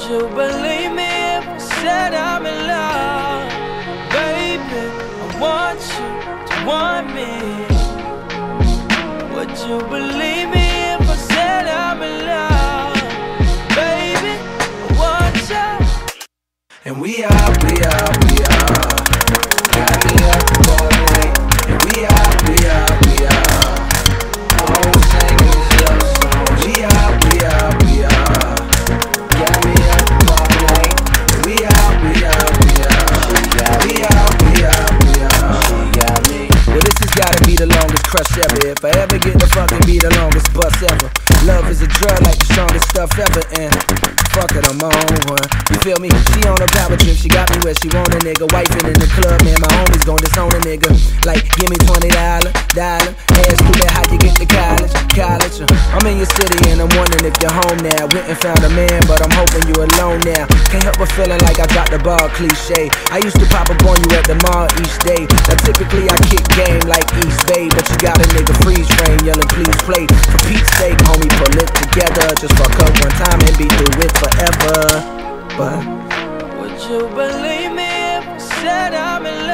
you believe me if I said I'm in love? Baby, I want you to want me. Would you believe me if I said I'm in love? Baby, I want you. And we are. Got me up all night. And we are. All we're singing is love songs. We are. Got me up all night. And we are. She got me. Well, this has gotta be the longest crush ever. If I ever get to fucking be the longest bust ever. Love is a drug like the strongest stuff ever. And fuck it, I'm on one. You feel me? She on a power trip, she got me where she want a nigga. Wifing in the club, man, my homies gon' disown a nigga. Like, give me $20, ask stupid how you get to college. I'm in your city and I'm wondering if you're home now. Went and found a man, but I'm hoping you're alone now. Can't help but feeling like I dropped the ball, cliche. I used to pop up on you at the mall each day. Now typically I kick game like East Bay, but you got a nigga freeze frame yelling please play. For Pete's sake, homie, pull it together. Just fuck up one time and be through it forever. But would you believe me if I said I'm in love?